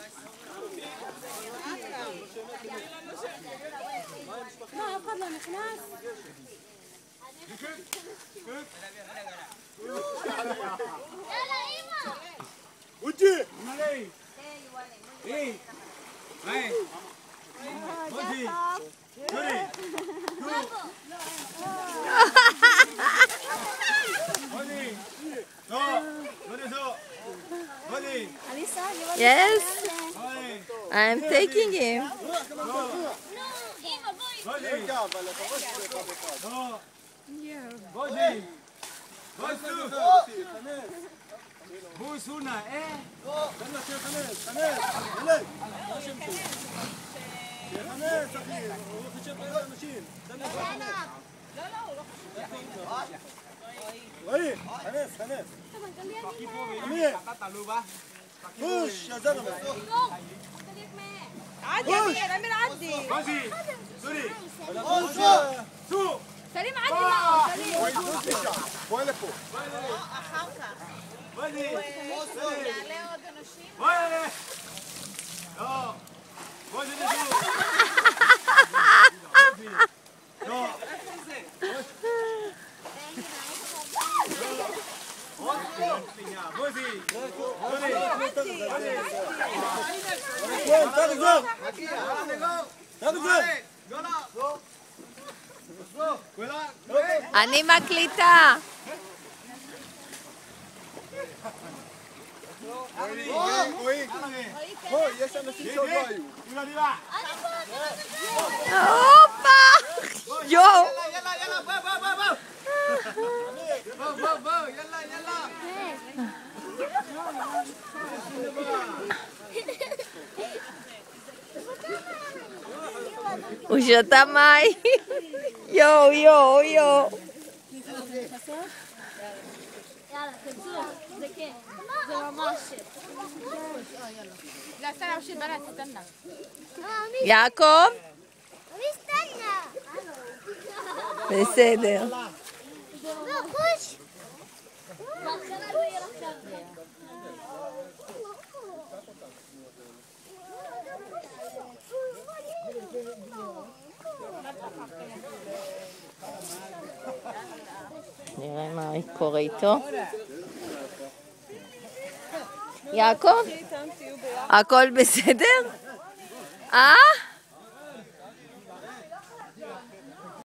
לא, אף אחד לא נכנס. יאללה, אמא! וג'י! היי! היי! בואי! יורי! Yes, I'm taking him. רגע, אבל לפחות שלך בכלל. בואי! בוס הונה, תן לה שיחנס, חנס, עלי! שיחנס, אחי, הוא חושב על אנשים. תן לה שיחנס. רואי, חנס. אמיר! פוש, יזרנו. عادي يا امير امير عدي בואי! סורי! סו! سليم عدي بقى سليم בואי לפה. בואי! يعلى עוד אנשים בואי! לא! בואי נשאו! לא! אני מקליטה. בואי, יש אנשים שעוד לא היו. הופה! יואו! הוא שתה מים. יואו, יואו, יואו. יאללה, תצאו, זה כן. זה ממש... لا استنى وش البنات استنى יעקב? מי סטנה? בסדר. לא, חוש! בהתחלה לא יהיה לך כזה. נראה מה קורה איתו. יעקב? הכל בסדר?